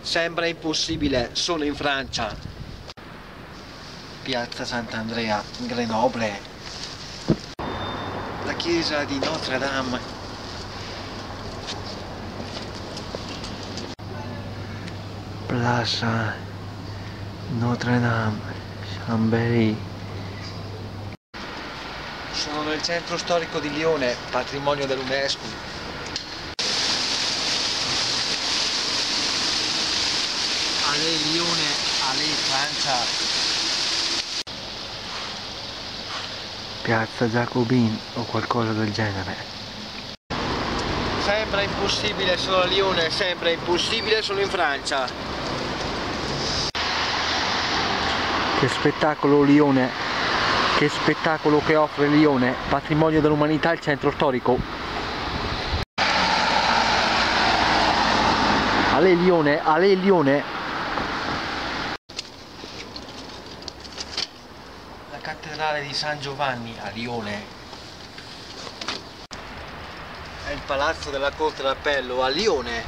Sembra impossibile, sono in Francia. Piazza Sant'Andrea, Grenoble. La chiesa di Notre Dame. Plaza Notre Dame, Chambéry. Sono nel centro storico di Lione, patrimonio dell'UNESCO. Allez Lione, allez Francia. Piazza Giacobin o qualcosa del genere. Sembra impossibile, sono a Lione, sembra impossibile, sono in Francia. Che spettacolo Lione, che spettacolo che offre Lione, patrimonio dell'umanità, il centro storico. Allez Lione, allez Lione. La cattedrale di San Giovanni a Lione. È il palazzo della Corte d'Appello a Lione.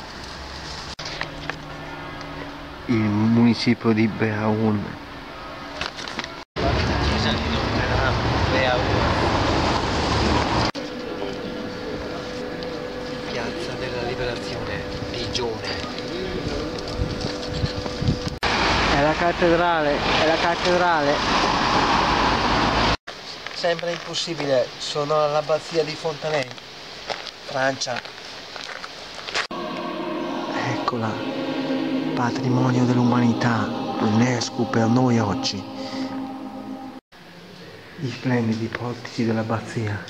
Il municipio di Béhaun. La chiesa di Notre Dame, Béhaun. Piazza della Liberazione, Digione. È la cattedrale, è la cattedrale. Sembra impossibile, sono all'abbazia di Fontenay, Francia. Eccola, patrimonio dell'umanità, UNESCO per noi oggi. Gli splendidi portici dell'abbazia.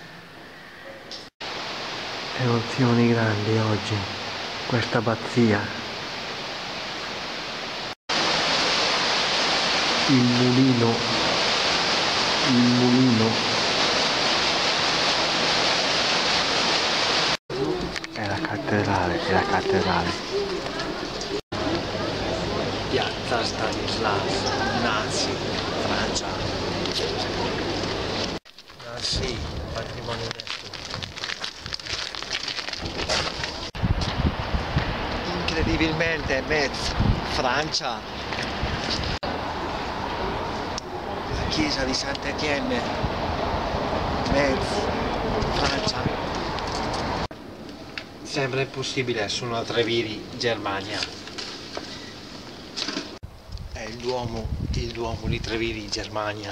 Emozioni grandi oggi, questa abbazia. Il mulino. Il mulino è la cattedrale, è la cattedrale. Piazza Stanislas, Nancy, Francia. Nancy, patrimonio UNESCO. Incredibilmente Metz, Francia. Chiesa di Saint-Étienne, Metz, Francia. Sembra impossibile, sono a Treviri, Germania. È il Duomo di Treviri, Germania.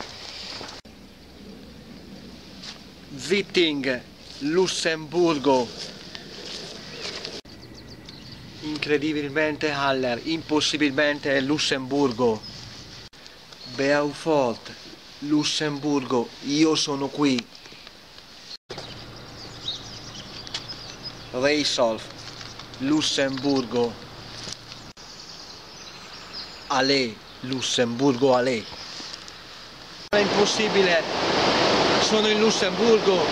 Witting, Lussemburgo. Incredibilmente Haller, impossibilmente Lussemburgo. Beaufort, Lussemburgo, io sono qui. Reisolf, Lussemburgo. Allez, Lussemburgo, allez. È impossibile, sono in Lussemburgo.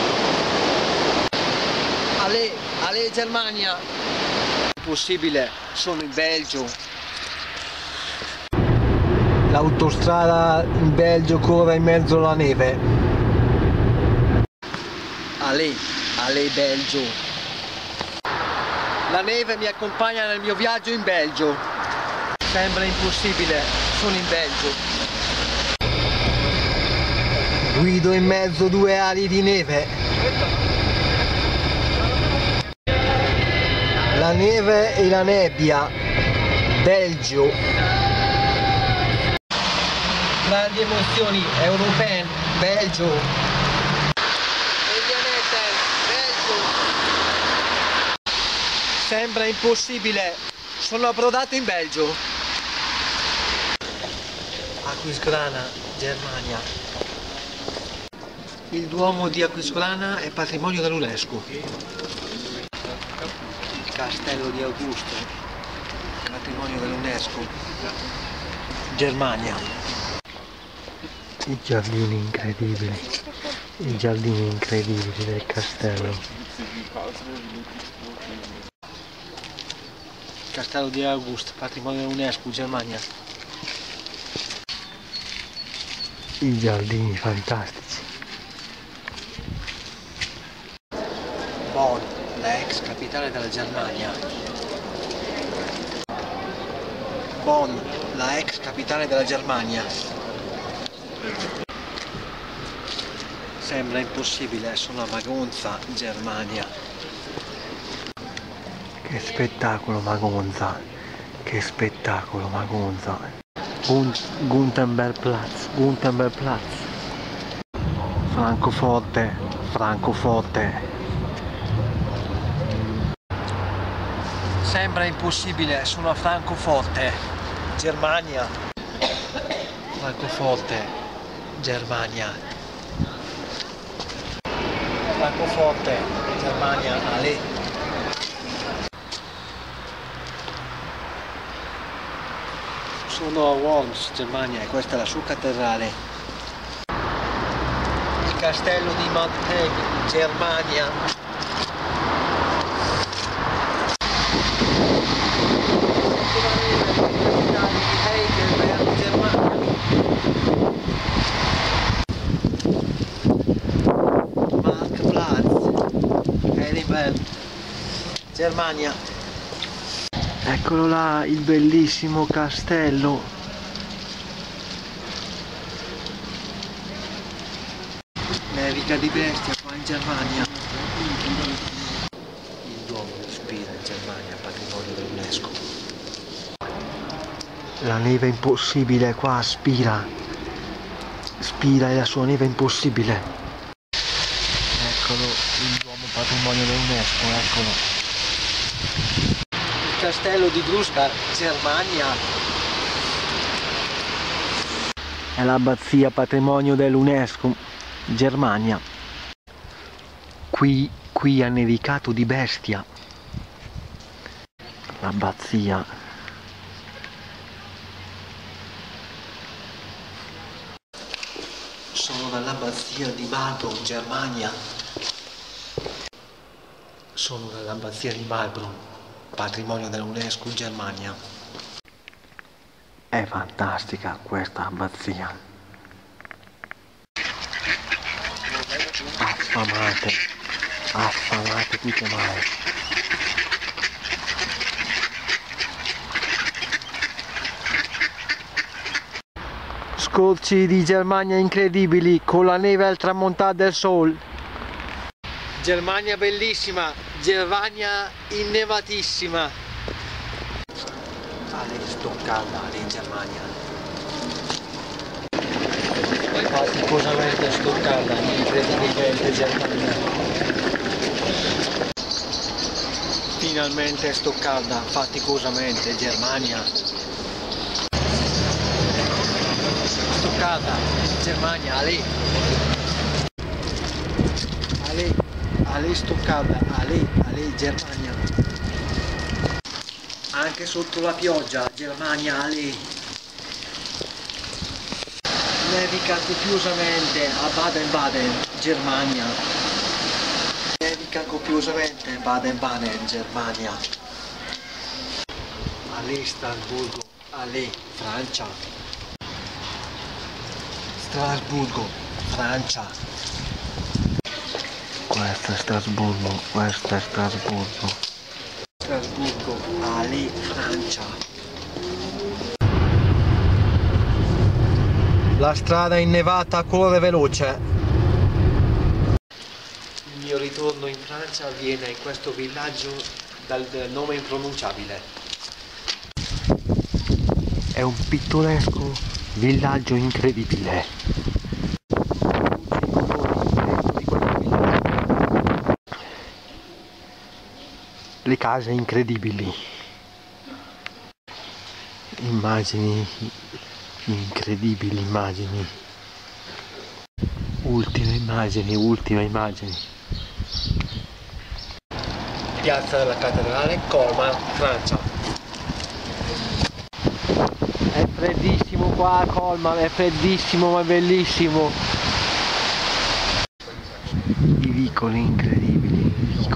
Allez, allez Germania. Impossibile, sono in Belgio. L'autostrada in Belgio corre in mezzo alla neve. Allez, allez Belgio. La neve mi accompagna nel mio viaggio in Belgio. Sembra impossibile, sono in Belgio. Guido in mezzo a due ali di neve. La neve e la nebbia. Belgio. Grandi emozioni, Europeen, Belgio. Elianette, Belgio. Sembra impossibile, sono approdato in Belgio. Aquisgrana, Germania. Il Duomo di Aquisgrana è patrimonio dell'UNESCO. Il Castello di Augusto, patrimonio dell'UNESCO. Germania. I giardini incredibili del castello. Castello di August, patrimonio dell'UNESCO, Germania. I giardini fantastici. Bonn, la ex capitale della Germania. Bonn, la ex capitale della Germania. Sembra impossibile, sono a Magonza, Germania. Che spettacolo Magonza, che spettacolo Magonza. Gutenbergplatz, Francoforte, Sembra impossibile, sono a Francoforte, Germania. Francoforte, Germania. Francoforte, Germania, Ale. Sono a Worms, Germania, e questa è la sua cattedrale. Il castello di Mount Hagen, Germania. Germania. Eccolo là, il bellissimo castello. Nevica di bestia qua in Germania. Il Duomo di Spira in Germania, patrimonio dell'UNESCO. La neve impossibile qua a Spira. Spira e la sua neve impossibile. Eccolo il Duomo patrimonio dell'UNESCO, eccolo. Il castello di Grusca, Germania. È l'abbazia patrimonio dell'UNESCO, Germania. Qui ha nevicato di bestia. L'abbazia. Sono dall'abbazia di Marburg, Germania. Sono dall'abbazia di Marburg, patrimonio dell'UNESCO in Germania. È fantastica questa abbazia. Affamate tutte mai. Scorci di Germania incredibili con la neve al tramontare del sole. Germania bellissima, Germania innevatissima. Sto calda in Germania. Faticosamente sto calda, incredibilmente Germania. Finalmente sto calda, faticosamente Germania. Sto calda, Germania, Ale, sto calda, Ale, Germania. Anche sotto la pioggia, Germania, Ale. Nevica copiosamente a Baden-Baden, Germania. Nevica copiosamente a Baden-Baden, Germania. Ale, Strasburgo, Ale, Francia. Strasburgo, Francia. Questo è Strasburgo, Strasburgo, Ale, Francia. La strada innevata corre veloce. Il mio ritorno in Francia avviene in questo villaggio dal nome impronunciabile. È un pittoresco villaggio incredibile. Le case incredibili. Immagini incredibili, immagini. Ultime immagini. Piazza della Cattedrale, Colmar, Francia. È freddissimo qua a Colmar, è freddissimo ma è bellissimo. I vicoli incredibili.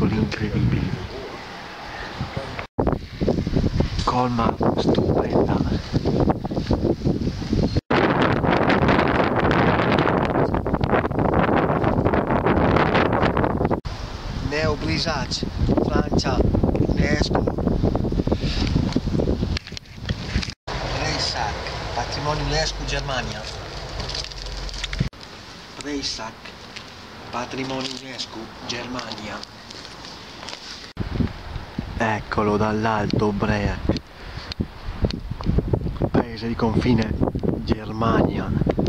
Colmar stupenda. Neobrisach, Francia, UNESCO. UNESCO Germania. Breisach, patrimonio UNESCO Germania. Eccolo dall'alto Break, paese di confine Germania.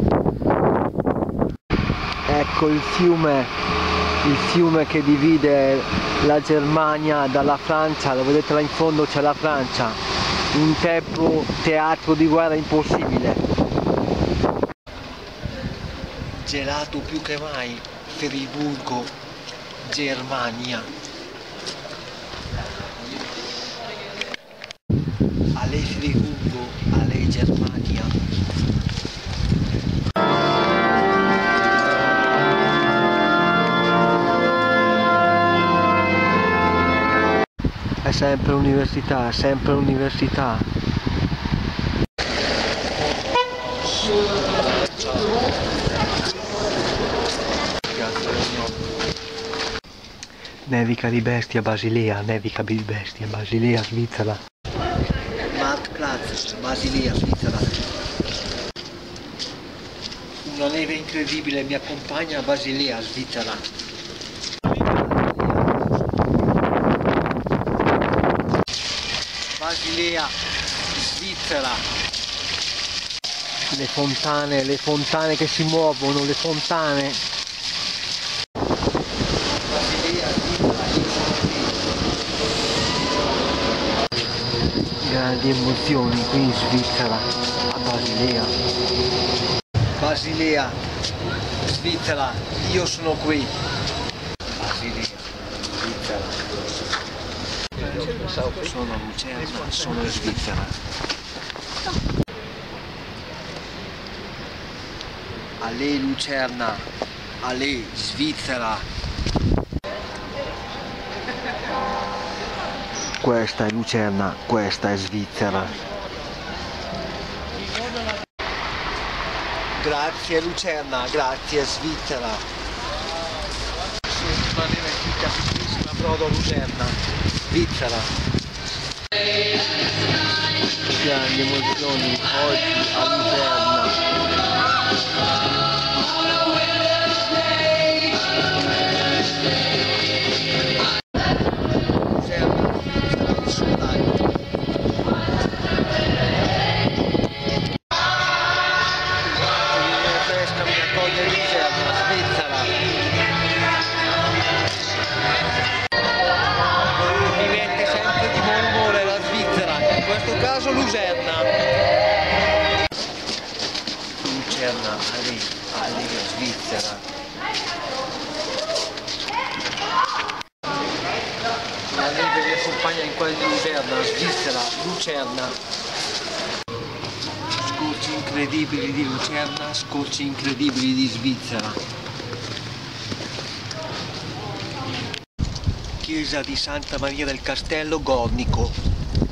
Ecco il fiume che divide la Germania dalla Francia, lo vedete là in fondo c'è la Francia, un teatro di guerra impossibile. Gelato più che mai, Friburgo, Germania. Ale Friburgo, ale Germania. È sempre università, è sempre università. Nevica di bestia Basilea, nevica di bestia Basilea, Svizzera. Marktplatz, Basilea, Svizzera. Una neve incredibile mi accompagna a Basilea, Svizzera. Basilea, Svizzera. Le fontane che si muovono, le fontane. Basilea, Svizzera, io sono qui. Grandi emozioni qui in Svizzera, a Basilea. Basilea, Svizzera, io sono qui. Basilea, Svizzera. Sono Lucerna, sono in Svizzera. Ale Lucerna, ale Svizzera. Questa è Lucerna, questa è Svizzera. Grazie Lucerna, grazie Svizzera. Una neve piccolissima, brodo Lucerna, Svizzera. Grandi emozioni oggi a Lucerna. Lucerna, ale Svizzera. La neve mi accompagna in quella di Lucerna, Svizzera, Lucerna. Scorci incredibili di Lucerna, scorci incredibili di Svizzera. Chiesa di Santa Maria del Castello, Gornico.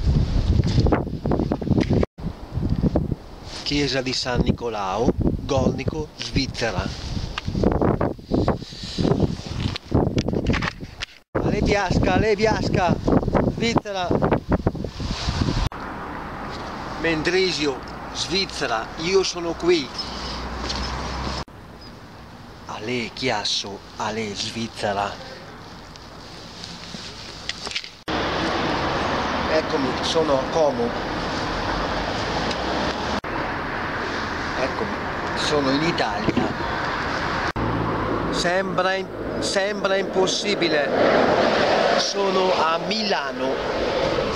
Chiesa di San Nicolao, Gornico, Svizzera. Ale Biasca, Svizzera. Mendrisio, Svizzera, io sono qui. Ale Chiasso, ale Svizzera. Eccomi, sono a Como. Eccomi, sono in Italia. Sembra impossibile. Sono a Milano.